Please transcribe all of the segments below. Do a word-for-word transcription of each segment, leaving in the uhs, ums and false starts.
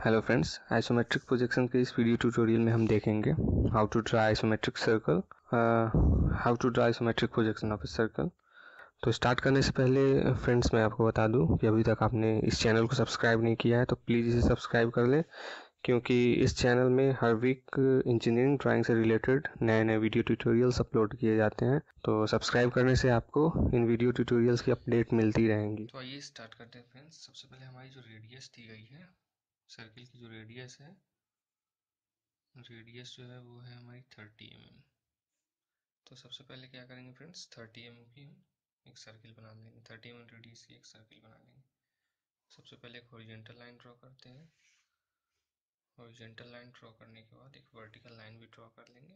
Hello friends, isometric projection के इस video tutorial में हम देखेंगे how to draw isometric circle, how to draw isometric projection of a circle. तो start करने से पहले फ्रेंड्स मैं आपको बता दूं कि अभी तक आपने इस चैनल को सब्सक्राइब नहीं किया है तो प्लीज़ इसे सब्सक्राइब कर लें, क्योंकि इस चैनल में हर वीक इंजीनियरिंग ड्राइंग से रिलेटेड नए नए वीडियो ट्यूटोरियल्स अपलोड किए जाते हैं। तो सब्सक्राइब करने से आपको इन वीडियो ट्यूटोरियल्स की अपडेट मिलती रहेंगी। तो आइए स्टार्ट करते हैं फ्रेंड्स। सबसे पहले हमारी जो रेडियस दी गई है, सर्किल की जो रेडियस है, रेडियस जो है वो है हमारी थर्टी एम एम। तो सबसे पहले क्या करेंगे फ्रेंड्स, थर्टी एम एम की हम एक सर्किल बना लेंगे। थर्टी एम एम रेडियस की एक सर्किल बना लेंगे। सबसे पहले एक हॉरिजॉन्टल लाइन ड्रॉ करते हैं। हॉरिजॉन्टल लाइन ड्रॉ करने के बाद एक वर्टिकल लाइन भी ड्रॉ कर लेंगे।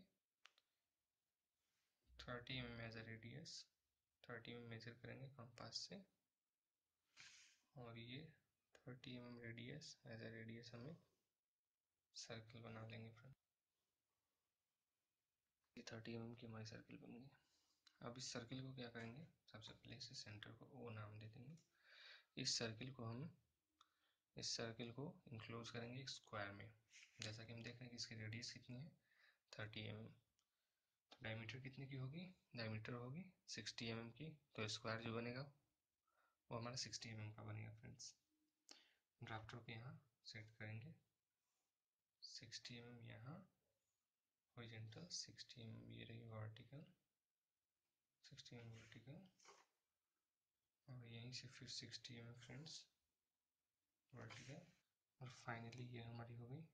Thirty M M as a radius, thirty M M measure करेंगे कंपास से, और ये thirty M M radius as a radius हमें सर्किल बना लेंगे फ्रेंड। ये थर्टी एम एम की हमारी सर्किल बन गई। अब इस सर्किल को क्या करेंगे, सबसे पहले इसे सेंटर को ओ नाम दे देंगे। इस सर्किल को हम इस सर्किल को इंक्लोज करेंगे एक स्क्वायर में। जैसा कि हम देख रहे हैं कि इसकी रेडियस कितनी है, थर्टी एम एम। तो डायमीटर कितने की होगी, डायमीटर होगी सिक्सटी एम एम की। तो स्क्वायर जो बनेगा वो हमारा सिक्सटी एम एम का बनेगा फ्रेंड्स। ड्राफ्टर को यहाँ सेट करेंगे, सिक्सटी एम एम यहाँ हॉरिजॉन्टल, सिक्सटी एम एम ये रही vertical, sixty M M vertical, और यहीं से फिर sixty M M friends vertical, और फाइनली ये हमारी हो गई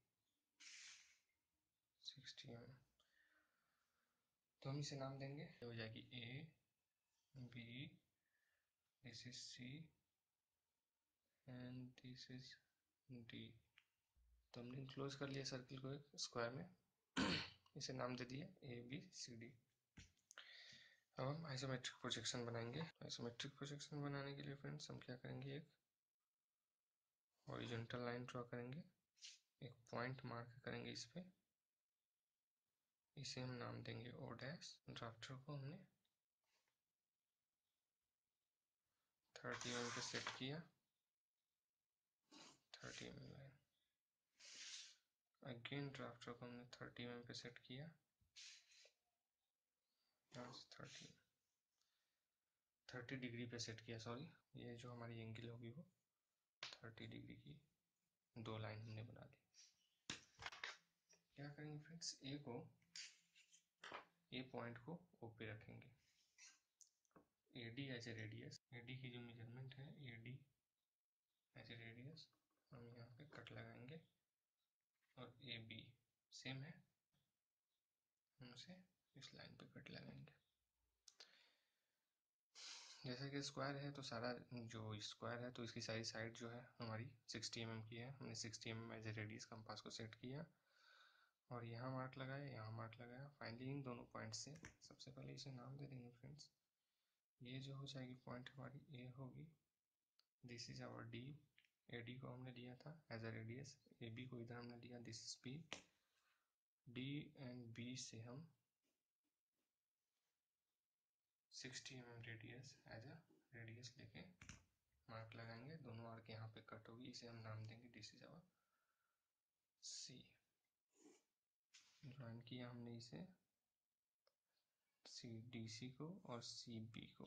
सिक्सटी एम एम। तो हम इसे नाम देंगे, हो जाएगी A B, this is C and this is D. तो हमने इंक्लोज कर लिया सर्किल को एक स्क्वायर में इसे नाम दे दिया ए बी सी डी। अब हम आइसोमेट्रिक प्रोजेक्शन बनाएंगे। आइसोमेट्रिक प्रोजेक्शन बनाने के लिए फ्रेंड्स हम क्या करेंगे, एक हॉरिजॉन्टल लाइन ड्रॉ करेंगे, एक पॉइंट मार्क करेंगे इस पे, इसे हम नाम देंगे ओ डैश। ड्राफ्टर को हमने थर्टी एम एम पे सेट किया, thirty M M line. Again drafter को हमने थर्टी एम एम पे सेट किया, थर्टी थर्टी डिग्री पे सेट किया, सॉरी, ये जो हमारी एंगल होगी वो थर्टी डिग्री की दो लाइन हमने बना दी। क्या करेंगे फ्रेंड्स, ए को ए पॉइंट को ओ पे रखेंगे, A D as a radius, A D की जो मेजरमेंट है A D as a radius हम यहाँ पे कट लगाएंगे, और ए बी सेम है, हम उसे इस लाइन पे कट लगाएंगे। जैसे कि स्क्वायर है तो सारा जो स्क्वायर है तो इसकी सारी साइड जो है हमारी सिक्सटी एम एम की है। हमने sixty M M as a radius compass को सेट किया, और यहाँ मार्क लगाया, यहाँ मार्क लगाया। फाइनली इन दोनों पॉइंट से सबसे पहले इसे नाम दे देंगे फ्रेंड्स। ये जो हो जाएगी पॉइंट हमारी ए होगी, this is our D. A D को हमने लिया था as a radius, A B को इधर हमने लिया, this is B. D and B से हम sixty M M radius as a radius लेके मार्क लगाएंगे। दोनों आर्क यहाँ पे कट होगी, इसे हम नाम देंगे this is our C. Join किया हमने इसे सी डी सी को और सी बी को।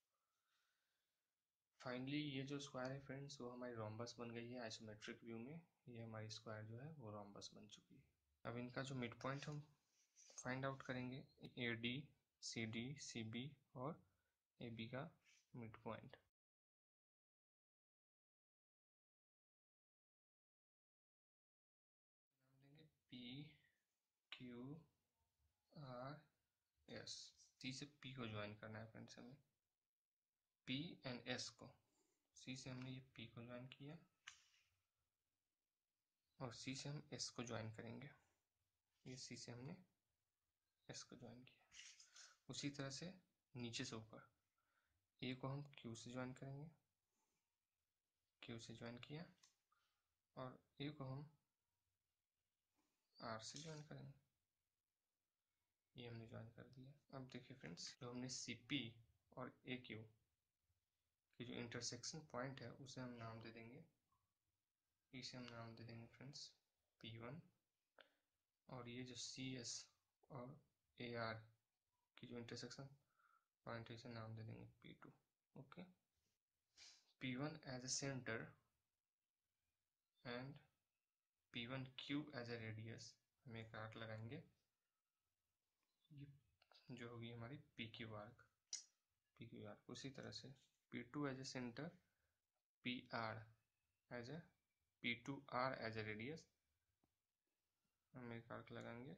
फाइनली ये जो स्क्वायर है फ्रेंड्स वो हमारी रोम्बस बन गई है आइसोमेट्रिक व्यू में। ये हमारी स्क्वायर जो है वो रोम्बस बन चुकी है। अब इनका जो मिड पॉइंट हम फाइंड आउट करेंगे, A D C D C B और ए बी का मिड पॉइंट। नाम देंगे P Q R S. C से पी को ज्वाइन करना है फ्रेंड्स हमें, पी एंड एस को। सी से हमने ये पी को ज्वाइन किया, और सी से हम एस को ज्वाइन करेंगे। ये सी से हमने एस को ज्वाइन किया। उसी तरह से नीचे से ऊपर ए को हम क्यू से ज्वाइन करेंगे, क्यू से ज्वाइन किया, और ए को हम आर से ज्वाइन करेंगे, ये हमने ज्वाइन कर दिया। अब देखिए फ्रेंड्स, जो हमने सी पी और ए क्यू की जो इंटरसेक्शन पॉइंट है उसे हम नाम दे देंगे इसे हम नाम दे देंगे फ्रेंड्स पी वन, और ये जो सी एस और ए आर की जो इंटरसेक्शन पॉइंट है इसे नाम दे देंगे P two. Okay, P one as a centre and P one Q as a radius हम एक आर्क लगाएंगे, ये जो होगी हमारी P Q arc, P Q arc. उसी तरह से P two as a centre, P R as a P two R as a radius हम एक आर्क लगाएंगे,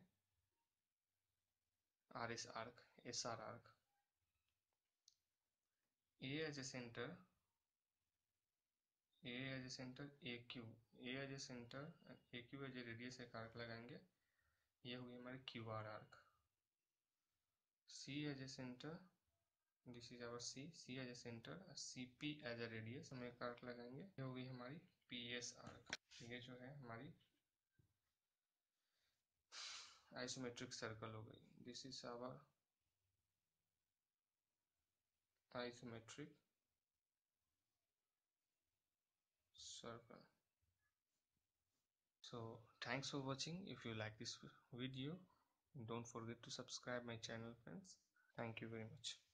R S arc, S R arc. A as a centre, A as a centre, A Q, A as a centre, A Q as a radius एक arc लगाएंगे, ये होगी हमारी Q R arc. C as a centre, this is our C, C as a centre, C P as a radius हम एक arc लगाएंगे, ये होगी हमारी पी एस आर्क। ये जो है हमारी आइसोमेट्रिक सर्कल हो गई। This is our isometric circle. So thanks for watching. If you like this video, don't forget to subscribe my channel, friends. Thank you very much.